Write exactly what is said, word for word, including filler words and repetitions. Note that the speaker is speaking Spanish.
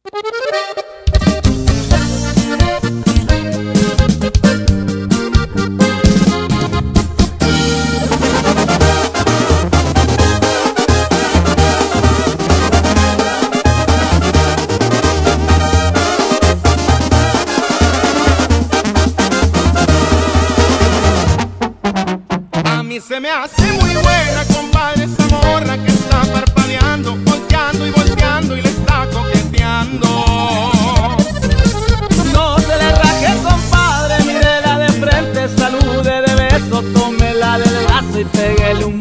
Se me hace muy buena, compadre, esa morra que está parpadeando, volteando y volteando y le está coqueteando. No se le raje, compadre, mírela de frente, salude de beso, tómela del brazo y péguele un